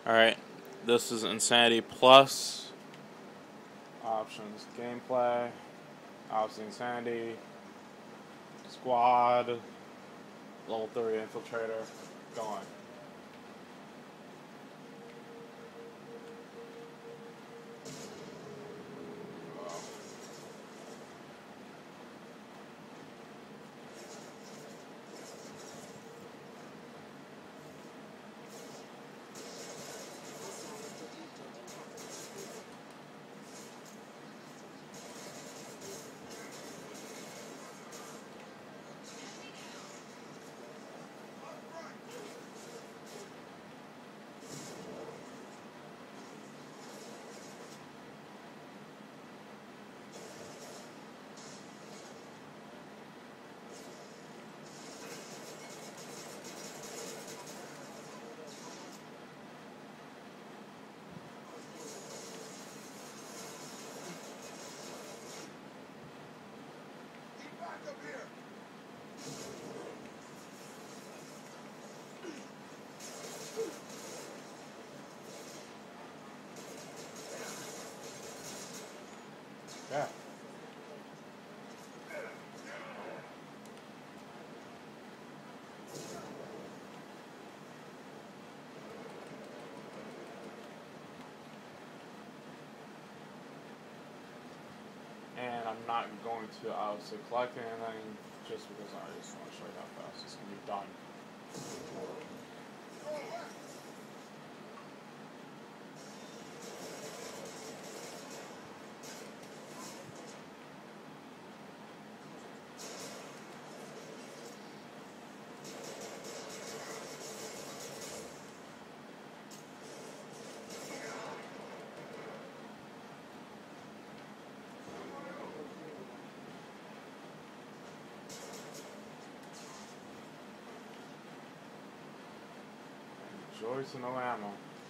Alright, this is Insanity Plus. Options, gameplay, obviously Insanity, Squad, level 3 Infiltrator, going. Yeah. And I'm not going to obviously collect anything just because I just want to show you how fast this can be done. Enjoy some no ammo.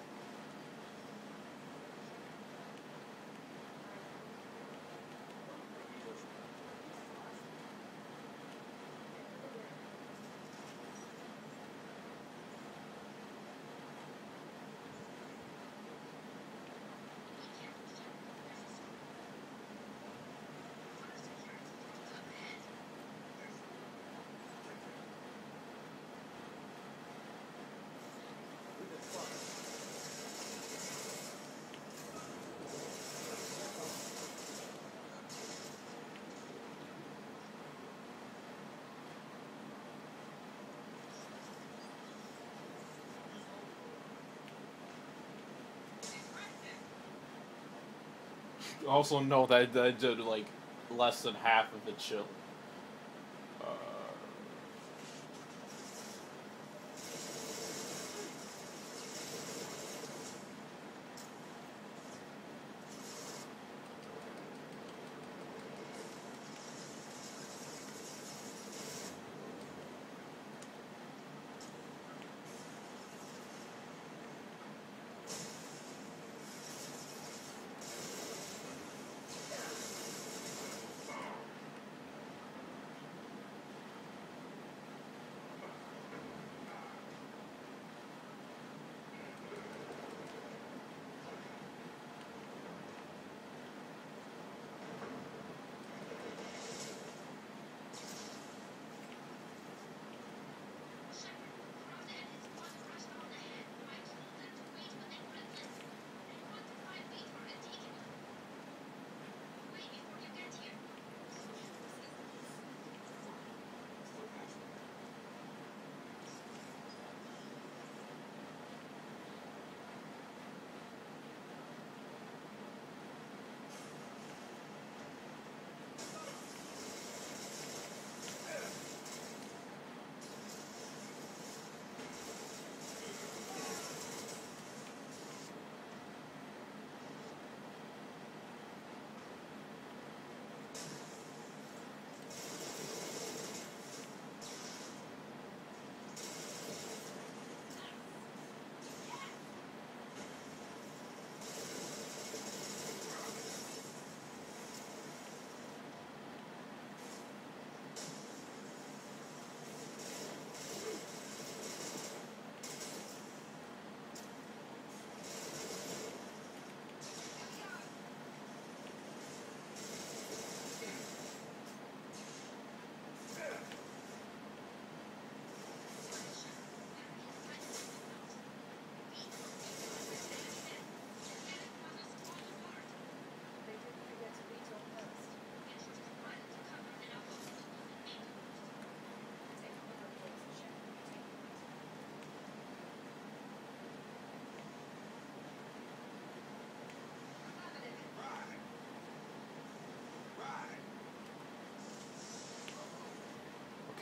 Also know that I did like less than half of the chill.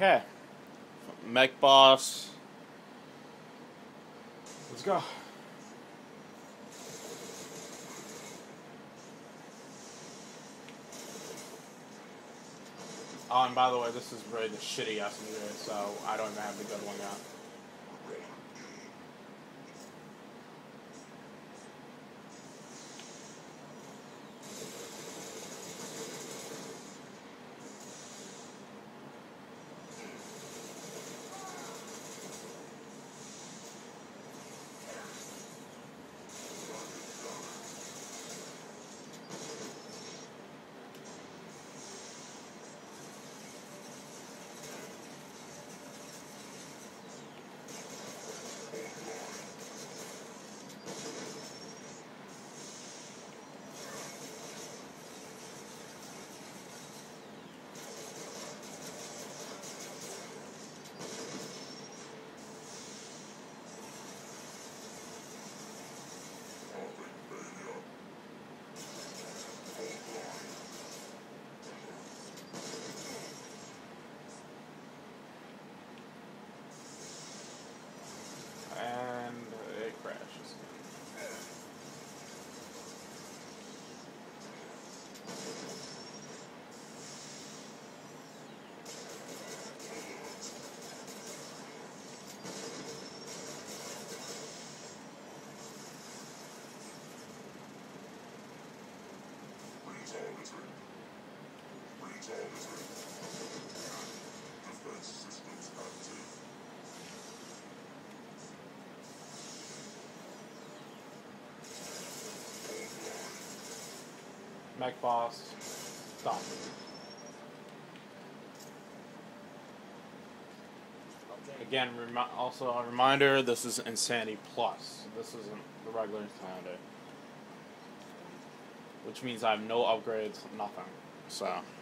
Okay. Mech Boss. Let's go. Oh, and by the way, this is really the shitty SMG, so I don't even have the good one yet. And it crashes. Defense systems active. Mech Boss. Stop. Again, also a reminder, this is Insanity Plus. This isn't the regular Insanity. Which means I have no upgrades, nothing. So...